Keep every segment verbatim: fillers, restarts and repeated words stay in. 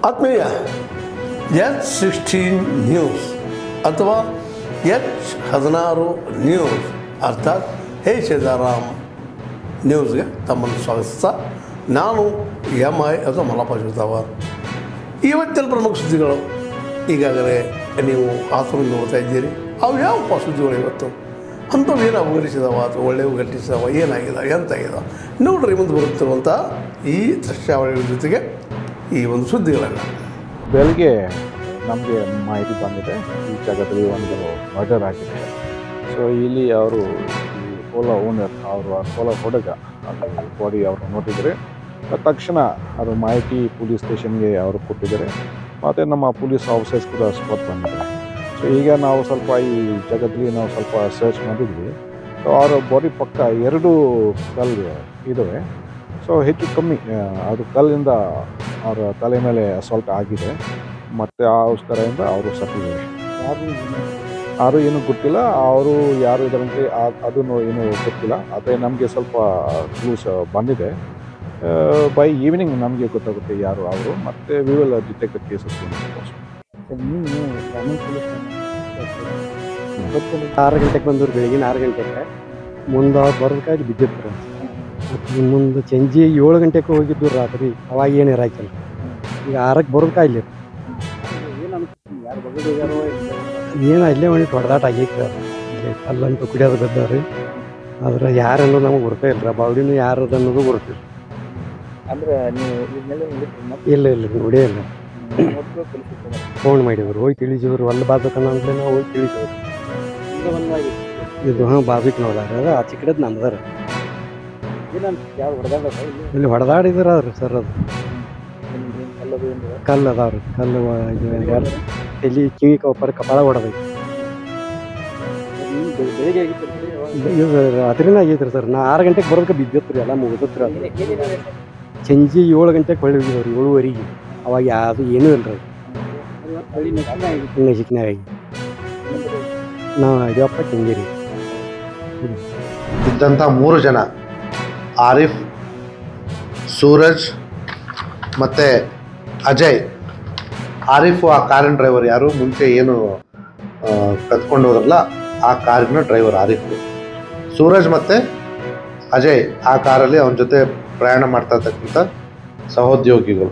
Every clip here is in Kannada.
ಆತ್ಮೀಯ ಎಚ್ ಸಿಕ್ಸ್ಟೀನ್ ನ್ಯೂಸ್ ಅಥವಾ ಎಚ್ ಹದಿನಾರು ನ್ಯೂಸ್ ಅರ್ಥಾತ್ ಹೇ ಸೀತಾರಾಮ್ ನ್ಯೂಸ್ಗೆ ತಮ್ಮನ್ನು ಸ್ವಾಗತಿಸ್ತಾ ನಾನು ಎಮ್ ಐ ಅಥವಾ ಮಲ್ಲಪ್ಪ ಶಿವತಾವರ್. ಇವತ್ತಿನ ಪ್ರಮುಖ ಸುದ್ದಿಗಳು ಈಗಾಗಲೇ ನೀವು ಆತುರದಿಂದ ನೋಡ್ತಾ ಇದ್ದೀರಿ. ಅವು ಯಾವ ಸುದ್ದಿಗಳು ಇವತ್ತು ಅಂಥವು ಏನು ಅವಘಟಿಸಿದಾವ ಅಥವಾ ಒಳ್ಳೆಯವು ಘಟಿಸಿದಾವ, ಏನಾಗಿದಾವೆ, ಎಂತಾಗಿದಾವೆ ನೋಡ್ರಿ ಮುಂದೆ ಬರುತ್ತಿರುವಂಥ ಈ ದೃಶ್ಯಾವಳಿಗಳ ಜೊತೆಗೆ ಈ ಒಂದು ಸುದ್ದಿಗಳನ್ನು. ಬೆಳಗ್ಗೆ ನಮಗೆ ಮಾಹಿತಿ ಬಂದಿದೆ, ಈ ಜಾಗದಲ್ಲಿ ಒಂದು ಮರ್ಡರ್ ಆಗಿದೆ. ಸೊ ಇಲ್ಲಿ ಅವರು ಈ ಓಲಾ ಓನರ್ ಅವರು ಓಲಾ ಹುಡುಗ ಅದು ಬಾಡಿ ಅವರು ನೋಡಿದರೆ ತಕ್ಷಣ ಅದು ಮಾಹಿತಿ ಪೊಲೀಸ್ ಸ್ಟೇಷನ್ಗೆ ಅವರು ಕೊಟ್ಟಿದ್ದಾರೆ. ಮತ್ತು ನಮ್ಮ ಪೊಲೀಸ್ ಆಫೀಸರ್ಸ್ ಕೂಡ ಸ್ಪಾಟ್ ಬಂದಿದ್ದಾರೆ. ಸೊ ಈಗ ನಾವು ಸ್ವಲ್ಪ ಈ ಜಾಗದಲ್ಲಿ ನಾವು ಸ್ವಲ್ಪ ಸರ್ಚ್ ಮಾಡಿದ್ವಿ. ಸೊ ಅವರ ಬಾಡಿ ಪಕ್ಕ ಎರಡು ಕಲ್ಲು ಇದ್ದಾವೆ. ಸೊ ಹೆಚ್ಚು ಕಮ್ಮಿ ಅದು ಕಲ್ಲಿಂದ ಅವರ ತಲೆ ಮೇಲೆ ಅಸಾಲ್ಟ್ ಆಗಿದೆ ಮತ್ತು ಆ ಕಡೆಯಿಂದ ಅವರು ಸತ್ತಿದ್ದಾರೆ. ಯಾರು ಯಾರು ಏನೂ ಗೊತ್ತಿಲ್ಲ, ಅವರು ಯಾರು ಇದರಂತೆ ಅದನ್ನು ಏನೂ ಗೊತ್ತಿಲ್ಲ. ಆದರೆ ನಮಗೆ ಸ್ವಲ್ಪ ಕ್ಲೂಸ್ ಬಂದಿದೆ. ಬೈ ಈವ್ನಿಂಗ್ ನಮಗೆ ಗೊತ್ತಾಗುತ್ತೆ ಯಾರು ಅವರು, ಮತ್ತು ವಿ ವಿಲ್ ಡಿಟೆಕ್ಟ್ ಕೇಸಸ್. ಆರು ಗಂಟೆಗೆ ಬಂದವ್ರು, ಬೆಳಗಿನ ಆರು ಗಂಟೆಗೆ ಮುಂದೆ ಬರೋದಕ್ಕಾಗಿ ಬಿದ್ದಿದ್ರು. ಮತ್ತು ಮುಂದೆ ಸಂಜೆ ಏಳು ಗಂಟೆಗೆ ಹೋಗಿದ್ದು ರಾತ್ರಿ, ಅವಾಗ ಏನು ಇರಾಕಿಲ್ಲ. ಈಗ ಆರಕ್ಕೆ ಬರೋದಕ್ಕಾಗಲಿ ಏನು ಇಲ್ಲೇ ಒಂದು ಹೊಡೆದಾಟ ಆಗೈತಿ. ಇಲ್ಲಿ ಕಲ್ಲಂತೂ ಕುಡಿಯೋದು ಬಿದ್ದಾವ್ರಿ. ಆದ್ರೆ ಯಾರು ಅನ್ನೋದು ನಮಗೆ ಗೊತ್ತೇ ಇಲ್ಲ. ಬಾವಡಿನೂ ಯಾರು ಅನ್ನೋದು ಗೊತ್ತಿಲ್ಲ. ಅಂದ್ರೆ ನೀವು ಇಲ್ಲ ಇಲ್ಲ ನೋಡೇ ಇಲ್ಲ. ಫೋನ್ ಮಾಡಿದ್ರು, ಹೋಗಿ ತಿಳಿಸಿದ್ರು. ಅಲ್ಲಿ ಬಾಜುಕನ್ನ ಅಂದ್ರೆ ನಾವು ಹೋಗಿ ತಿಳಿಸಿದ್ರು. ಇದು ಹಾಂ ಬಾಜುಕ್ ನೋಡ್ದಾರ, ಅದು ಆಚೆ ಕಡೆದು ನಮ್ದಾರ. ಇಲ್ಲಿ ಹೊಡೆದಾಡಿದ್ರ ಅವ್ರಿ ಸರ್. ಅದು ಕಲ್ಲು ಅದಾವ್ರಿ. ಕಲ್ಲು ಎಲ್ಲಿ ಕಿವಿ ಕಪ್ಪರ ಕಪಾಳ ಹೊಡೆದೈತಿ. ಇದು ರಾತ್ರಿನೇ ಆಗೈತ್ರಿ ಸರ್. ನಾ ಆರು ಗಂಟೆಗೆ ಬರೋದಕ್ಕೆ ಬಿದ್ದಿತ್ತು ರೀ, ಎಲ್ಲ ಮುಗಿದತ್ರಿ. ಅದು ಸಂಜೆ ಏಳು ಗಂಟೆಗೆ ಹೊಳ್ಳಿ ಹೋಗಿದವ್ರಿ, ಏಳುವರೆಗೆ. ಅವಾಗ ಯಾವುದು ಏನೂ ಇಲ್ಲ ರೀ, ನಶಿಕ್ನಾಗ ಆಗಿ ನಾವು ಯಪ್ಪ ಕೆಂಗೇರಿ ಇದ್ದಂಥ ಮೂರು ಜನ, ಆರಿಫ್, ಸೂರಜ್ ಮತ್ತು ಅಜಯ್. ಆರಿಫು ಆ ಕಾರಿನ ಡ್ರೈವರ್. ಯಾರು ಮುಂಚೆ ಏನು ಕತ್ಕೊಂಡು ಹೋದ್ರಲ್ಲ ಆ ಕಾರಿನ ಡ್ರೈವರ್ ಆರಿಫು. ಸೂರಜ್ ಮತ್ತು ಅಜಯ್ ಆ ಕಾರಲ್ಲಿ ಅವನ ಜೊತೆ ಪ್ರಯಾಣ ಮಾಡ್ತಾ ಇರ್ತಕ್ಕಂಥ ಸಹೋದ್ಯೋಗಿಗಳು.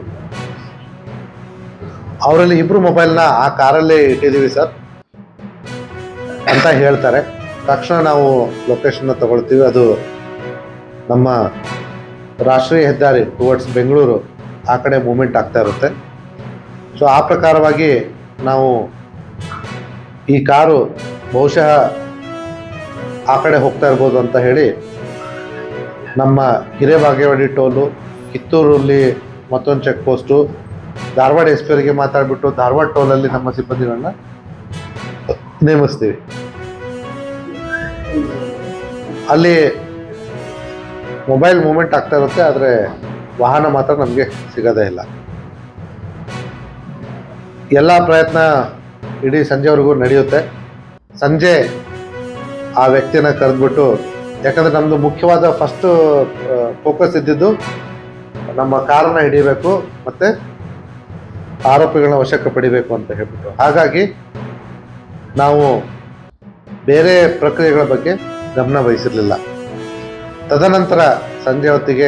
ಅವರಲ್ಲಿ ಇಬ್ಬರು ಮೊಬೈಲ್ನ ಆ ಕಾರಲ್ಲೇ ಇಟ್ಟಿದ್ದೀವಿ ಸರ್ ಅಂತ ಹೇಳ್ತಾರೆ. ತಕ್ಷಣ ನಾವು ಲೊಕೇಶನ್ನ ತಗೊಳ್ತೀವಿ. ಅದು ನಮ್ಮ ರಾಷ್ಟ್ರೀಯ ಹೆದ್ದಾರಿ ಟುವರ್ಡ್ಸ್ ಬೆಂಗಳೂರು ಆ ಕಡೆ ಮೂಮೆಂಟ್ ಆಗ್ತಾ ಇರುತ್ತೆ. ಸೊ ಆ ಪ್ರಕಾರವಾಗಿ ನಾವು ಈ ಕಾರು ಬಹುಶಃ ಆ ಕಡೆ ಹೋಗ್ತಾ ಇರ್ಬೋದು ಅಂತ ಹೇಳಿ ನಮ್ಮ ಹಿರೇಬಾಗೇವಾಡಿ ಟೋಲು, ಕಿತ್ತೂರಲ್ಲಿ ಮತ್ತೊಂದು check post, Dharwad S P ಅವರಿಗೆ ಮಾತಾಡಿಬಿಟ್ಟು ಧಾರವಾಡ ಟೋಲಲ್ಲಿ ನಮ್ಮ ಸಿಬ್ಬಂದಿಗಳನ್ನ ನೇಮಿಸ್ತೀವಿ. ಅಲ್ಲಿ ಮೊಬೈಲ್ ಮೂಮೆಂಟ್ ಆಗ್ತಾ ಇರುತ್ತೆ, ಆದರೆ ವಾಹನ ಮಾತ್ರ ನಮಗೆ ಸಿಗೋದೇ ಇಲ್ಲ. ಎಲ್ಲ ಪ್ರಯತ್ನ ಇಡೀ ಸಂಜೆವರೆಗೂ ನಡೆಯುತ್ತೆ. ಸಂಜೆ ಆ ವ್ಯಕ್ತಿನ ಕರೆದ್ಬಿಟ್ಟು, ಯಾಕಂದರೆ ನಮ್ಮದು ಮುಖ್ಯವಾದ ಫಸ್ಟು ಫೋಕಸ್ ಇದ್ದಿದ್ದು ನಮ್ಮ ಕಾರನ್ನ ಹಿಡಿಬೇಕು ಮತ್ತು ಆರೋಪಿಗಳನ್ನ ವಶಕ್ಕೆ ಪಡಿಬೇಕು ಅಂತ ಹೇಳ್ಬಿಟ್ಟು. ಹಾಗಾಗಿ ನಾವು ಬೇರೆ ಪ್ರಕ್ರಿಯೆಗಳ ಬಗ್ಗೆ ಗಮನ ವಹಿಸಿರಲಿಲ್ಲ. ತದನಂತರ ಸಂಜೆ ಹೊತ್ತಿಗೆ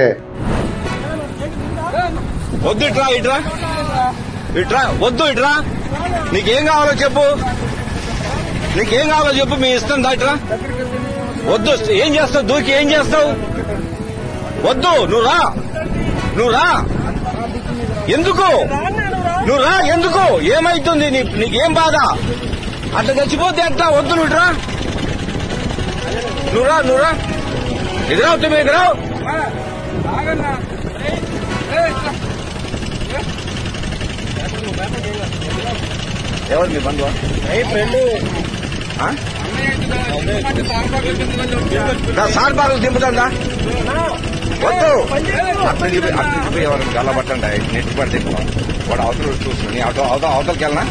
వద్దు ఇట్రా ఇట్రా ఇట్రా వద్దు ఇట్రా నీకేం కావాలో చెప్పు నీకేం కావాలో చెప్పు మీ ఇష్టం దా ఇట్రా వద్దు ఏం చేస్తావు దూకి ఏం చేస్తావు వద్దు నువ్వు రా నువ్వు రా ఎందుకు నువ్వు రా ఎందుకు ఏమైతుంది నీకేం బాధ అట్లా చచ్చిపోతే ఎట్లా వద్దు నువ్వు ఇట్రా నువ్వు రా నువ్వు రా ఎదురావు తుమ్మి ఎదురావు ఎవరు మీ బంధువా ఫ్రెండ్ సార్ బాగా దింపుతుందా వద్దు అప్పుడు అప్పుడు ఎవరు గల్ల పట్టండి నెట్ పడితే వాడు అవతల చూస్తుంది అవతల అవతల అవతలకి వెళ్ళనా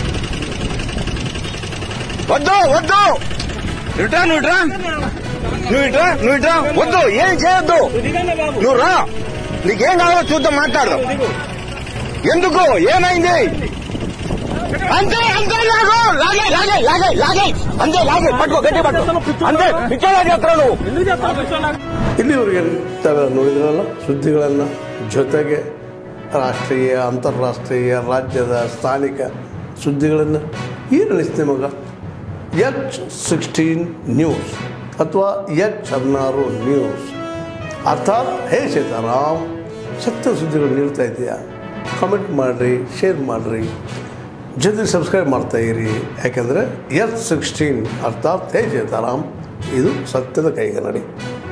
వద్దు వద్దు ఇట్రా నువ్వు ఇట్రా నువ్వు ఇట్రా నువ్వు ఇట్రా వద్దు ఏం చేయొద్దు నువ్వు రా నీకేం కావాలో చూద్దాం మాట్లాడదాం ఎందుకు ఏమైంది అంతే అంతే లాగు లాగే లాగే లాగే లాగే అంతే లాగే పట్టుకో గట్టి పట్టుకೋ ಅಂತೆ ಪಿಚ್ಚೆ ಜಾತ್ರೆ ಇಲ್ಲಿವರೆಗೆ ತಾವೆಲ್ಲ ನೋಡಿದ್ರಲ್ಲ ಸುದ್ದಿಗಳನ್ನು ಜೊತೆಗೆ ರಾಷ್ಟ್ರೀಯ ಅಂತಾರಾಷ್ಟ್ರೀಯ ರಾಜ್ಯದ ಸ್ಥಾನಿಕ ಸುದ್ದಿಗಳನ್ನು ಏನು ಅನಿಸ್ತೆ ಮಗ ಎಚ್ ಸಿಕ್ಸ್ಟೀನ್ ನ್ಯೂಸ್ ಅಥವಾ ಎಚ್ ಹದಿನಾರು ನ್ಯೂಸ್ ಅರ್ಥಾತ್ ಹೇ ಸೀತಾರಾಮ್ ಸತ್ಯ ಸುದ್ದಿಗಳು ನೀಡ್ತಾ ಇದೆಯಾ? ಕಾಮೆಂಟ್ ಮಾಡಿರಿ, ಶೇರ್ ಮಾಡಿರಿ, ಜೊತೆಗೆ ಸಬ್ಸ್ಕ್ರೈಬ್ ಮಾಡ್ತಾಯಿರಿ. ಯಾಕೆಂದರೆ ಎಚ್ ಸಿಕ್ಸ್ಟೀನ್ ಅರ್ಥಾತ್ ಹೇ ಸೀತಾರಾಮ್ ಇದು ಸತ್ಯದ ಕೈಗನ್ನಡಿ.